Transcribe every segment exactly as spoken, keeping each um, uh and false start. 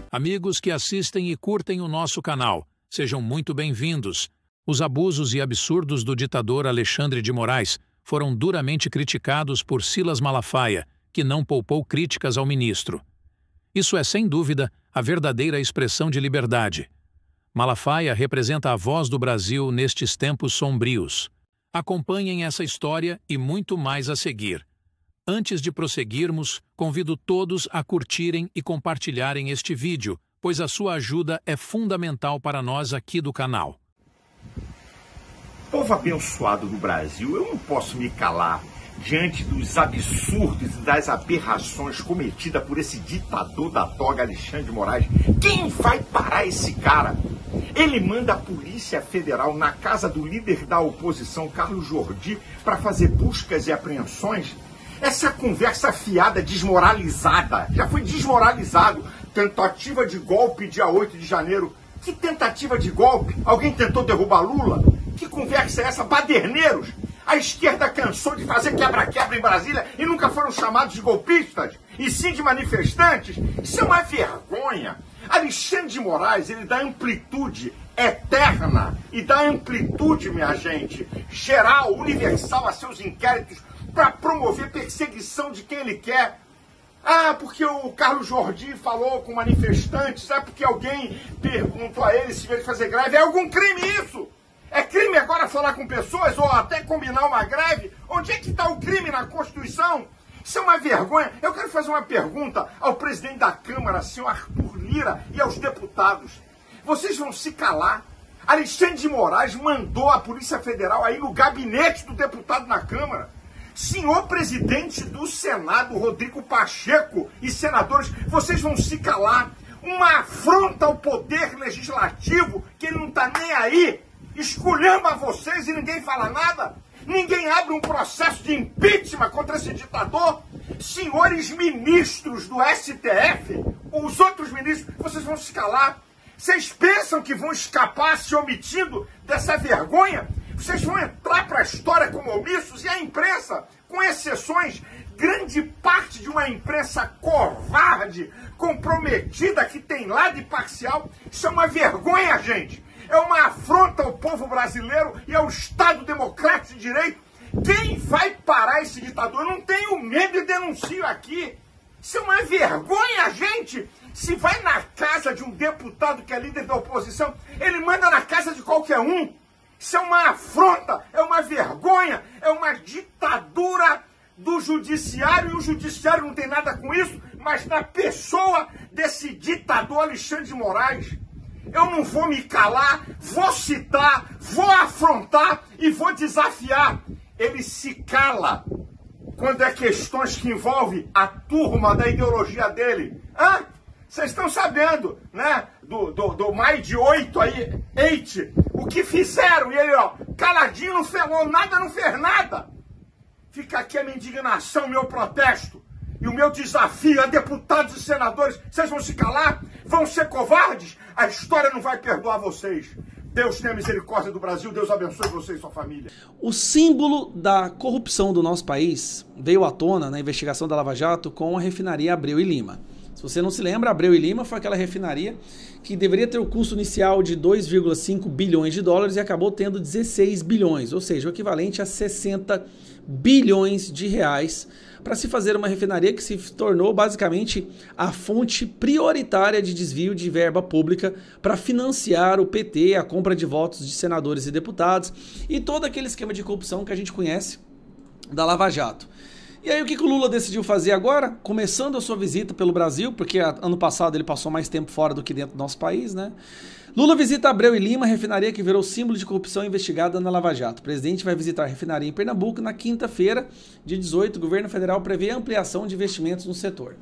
Amigos que assistem e curtem o nosso canal, sejam muito bem-vindos. Os abusos e absurdos do ditador Alexandre de Moraes foram duramente criticados por Silas Malafaia, que não poupou críticas ao ministro. Isso é, sem dúvida, a verdadeira expressão de liberdade. Malafaia representa a voz do Brasil nestes tempos sombrios. Acompanhem essa história e muito mais a seguir. Antes de prosseguirmos, convido todos a curtirem e compartilharem este vídeo, pois a sua ajuda é fundamental para nós aqui do canal. Povo abençoado do Brasil, eu não posso me calar diante dos absurdos e das aberrações cometidas por esse ditador da toga Alexandre de Moraes. Quem vai parar esse cara? Ele manda a Polícia Federal na casa do líder da oposição, Carlos Jordi, para fazer buscas e apreensões. Essa conversa fiada, desmoralizada, já foi desmoralizado. Tentativa de golpe dia oito de janeiro. Que tentativa de golpe? Alguém tentou derrubar Lula? Que conversa é essa? Baderneiros! A esquerda cansou de fazer quebra-quebra em Brasília e nunca foram chamados de golpistas, e sim de manifestantes. Isso é uma vergonha. Alexandre de Moraes, ele dá amplitude eterna e dá amplitude, minha gente, geral, universal a seus inquéritos para promover perseguição de quem ele quer. Ah, porque o Carlos Jordi falou com manifestantes, é porque alguém perguntou a ele se veio fazer greve. É algum crime isso? É crime agora falar com pessoas ou até combinar uma greve? Onde é que está o crime na Constituição? Isso é uma vergonha. Eu quero fazer uma pergunta ao presidente da Câmara, senhor Arthur Lira, e aos deputados. Vocês vão se calar? Alexandre de Moraes mandou a Polícia Federal aí no gabinete do deputado na Câmara. Senhor presidente do Senado, Rodrigo Pacheco, e senadores, vocês vão se calar? Uma afronta ao poder legislativo, que ele não está nem aí, esculhamba vocês e ninguém fala nada? Ninguém abre um processo de impeachment contra esse ditador? Senhores ministros do S T F, os outros ministros, vocês vão se calar? Vocês pensam que vão escapar se omitindo dessa vergonha? Vocês vão entrar para a história como omissos? E a imprensa, com exceções, grande parte de uma imprensa covarde, comprometida, que tem lado imparcial, isso é uma vergonha, gente. É uma afronta ao povo brasileiro e ao Estado Democrático de Direito. Quem vai parar esse ditador? Eu não tenho medo e denuncio aqui. Isso é uma vergonha, gente. Se vai na casa de um deputado que é líder da oposição, ele manda na casa de qualquer um. Isso é uma afronta, é uma vergonha, é uma ditadura do judiciário, e o judiciário não tem nada com isso, mas na pessoa desse ditador Alexandre de Moraes. Eu não vou me calar, vou citar, vou afrontar e vou desafiar. Ele se cala quando é questões que envolvem a turma da ideologia dele. Hã? Vocês estão sabendo, né? Do, do, do mais de oito aí, eight, o que fizeram? E ele, ó, caladinho, não falou nada, não fez nada. Fica aqui a minha indignação, meu protesto e o meu desafio a deputados e senadores. Vocês vão se calar? Vão ser covardes? A história não vai perdoar vocês. Deus tenha misericórdia do Brasil, Deus abençoe você e sua família. O símbolo da corrupção do nosso país veio à tona na investigação da Lava Jato com a refinaria Abreu e Lima. Se você não se lembra, Abreu e Lima foi aquela refinaria que deveria ter o custo inicial de dois vírgula cinco bilhões de dólares e acabou tendo dezesseis bilhões, ou seja, o equivalente a sessenta bilhões de reais, para se fazer uma refinaria que se tornou basicamente a fonte prioritária de desvio de verba pública para financiar o P T, a compra de votos de senadores e deputados e todo aquele esquema de corrupção que a gente conhece da Lava Jato. E aí o que, que o Lula decidiu fazer agora? Começando a sua visita pelo Brasil, porque ano passado ele passou mais tempo fora do que dentro do nosso país, né? Lula visita Abreu e Lima, refinaria que virou símbolo de corrupção investigada na Lava Jato. O presidente vai visitar a refinaria em Pernambuco na quinta-feira, dia dezoito. O governo federal prevê ampliação de investimentos no setor.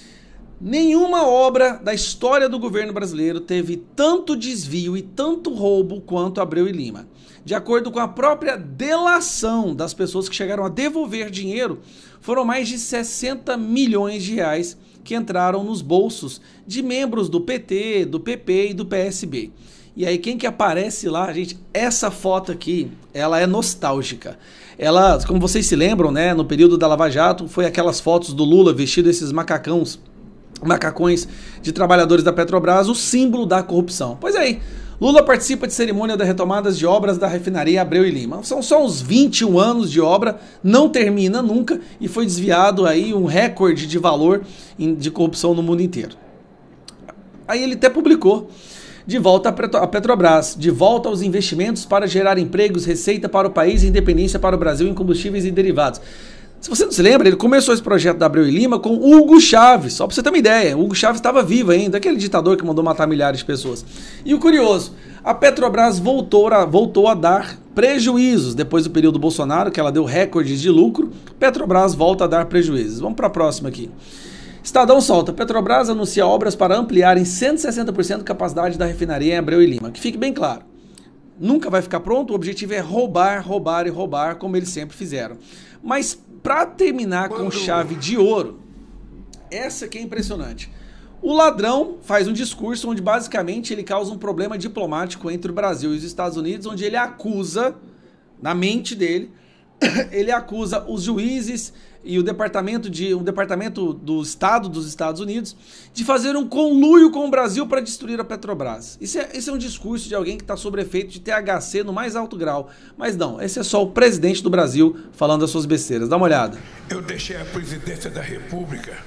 Nenhuma obra da história do governo brasileiro teve tanto desvio e tanto roubo quanto Abreu e Lima. De acordo com a própria delação das pessoas que chegaram a devolver dinheiro, foram mais de sessenta milhões de reais que entraram nos bolsos de membros do P T, do P P e do P S B. E aí quem que aparece lá, gente? Essa foto aqui, ela é nostálgica. Ela, como vocês se lembram, né, no período da Lava Jato, foi aquelas fotos do Lula vestido esses macacãos macacões de trabalhadores da Petrobras, o símbolo da corrupção. Pois aí, Lula participa de cerimônia de retomadas de obras da refinaria Abreu e Lima. São só uns vinte e um anos de obra, não termina nunca e foi desviado aí um recorde de valor de corrupção no mundo inteiro. Aí ele até publicou: de volta a Petrobras, de volta aos investimentos para gerar empregos, receita para o país e independência para o Brasil em combustíveis e derivados. Se você não se lembra, ele começou esse projeto da Abreu e Lima com Hugo Chávez, só para você ter uma ideia. Hugo Chávez estava vivo ainda, aquele ditador que mandou matar milhares de pessoas. E o curioso, a Petrobras voltou a, voltou a dar prejuízos depois do período Bolsonaro, que ela deu recordes de lucro. Petrobras volta a dar prejuízos. Vamos para a próxima aqui. Estadão solta: Petrobras anuncia obras para ampliar em cento e sessenta por cento a capacidade da refinaria em Abreu e Lima. Que fique bem claro, nunca vai ficar pronto, o objetivo é roubar, roubar e roubar, como eles sempre fizeram. Mas para terminar com chave de ouro, essa que é impressionante. O ladrão faz um discurso onde basicamente ele causa um problema diplomático entre o Brasil e os Estados Unidos, onde ele acusa, na mente dele, ele acusa os juízes e o departamento, de, o departamento do Estado dos Estados Unidos de fazer um conluio com o Brasil para destruir a Petrobras. Isso é, esse é um discurso de alguém que está sob efeito de T H C no mais alto grau. Mas não, esse é só o presidente do Brasil falando as suas besteiras. Dá uma olhada. Eu deixei a presidência da República,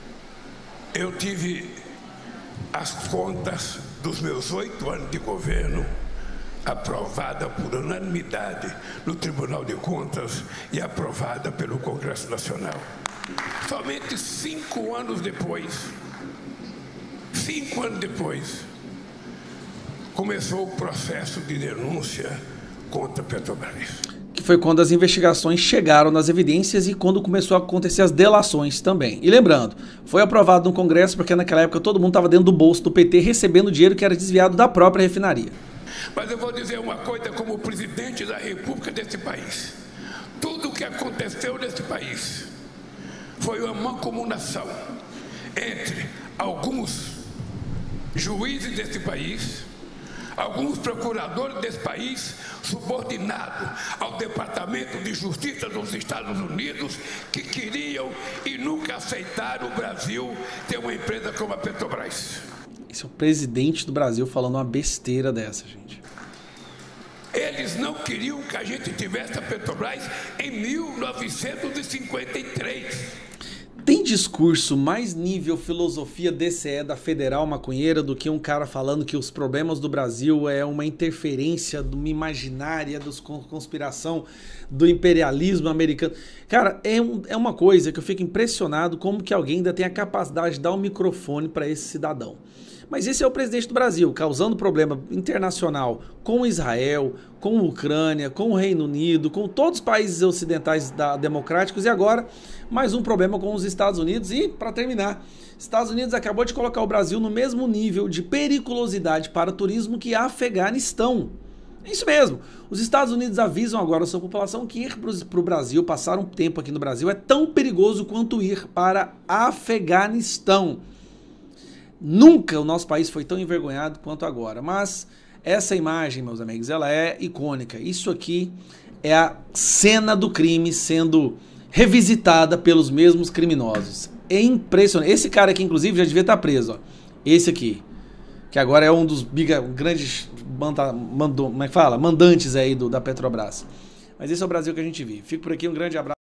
eu tive as contas dos meus oito anos de governo aprovada por unanimidade no Tribunal de Contas e aprovada pelo Congresso Nacional. Somente cinco anos depois, cinco anos depois, começou o processo de denúncia contra a Petrobras. Que foi quando as investigações chegaram nas evidências e quando começou a acontecer as delações também. E lembrando, foi aprovado no Congresso porque naquela época todo mundo estava dentro do bolso do P T recebendo dinheiro que era desviado da própria refinaria. Mas eu vou dizer uma coisa como presidente da República desse país. Tudo o que aconteceu nesse país foi uma mancomunação entre alguns juízes desse país, alguns procuradores desse país, subordinados ao Departamento de Justiça dos Estados Unidos, que queriam e nunca aceitaram o Brasil ter uma empresa como a Petrobras. Esse é o presidente do Brasil falando uma besteira dessa, gente. Eles não queriam que a gente tivesse a Petrobras em mil novecentos e cinquenta e três. Tem discurso mais nível filosofia D C E da Federal Maconheira do que um cara falando que os problemas do Brasil é uma interferência de uma imaginária dos conspiração do imperialismo americano. Cara, é, um, é uma coisa que eu fico impressionado como que alguém ainda tem a capacidade de dar um microfone para esse cidadão. Mas esse é o presidente do Brasil, causando problema internacional com Israel, com a Ucrânia, com o Reino Unido, com todos os países ocidentais da, democráticos e agora mais um problema com os Estados Unidos. E, para terminar, Estados Unidos acabou de colocar o Brasil no mesmo nível de periculosidade para o turismo que Afeganistão. É isso mesmo. Os Estados Unidos avisam agora a sua população que ir para o Brasil, passar um tempo aqui no Brasil, é tão perigoso quanto ir para Afeganistão. Nunca o nosso país foi tão envergonhado quanto agora, mas essa imagem, meus amigos, ela é icônica. Isso aqui é a cena do crime sendo revisitada pelos mesmos criminosos. É impressionante. Esse cara aqui, inclusive, já devia estar preso. Ó. Esse aqui, que agora é um dos biga, grandes manda, mandou, como é que fala? mandantes aí do, da Petrobras. Mas esse é o Brasil que a gente vive. Fico por aqui, um grande abraço.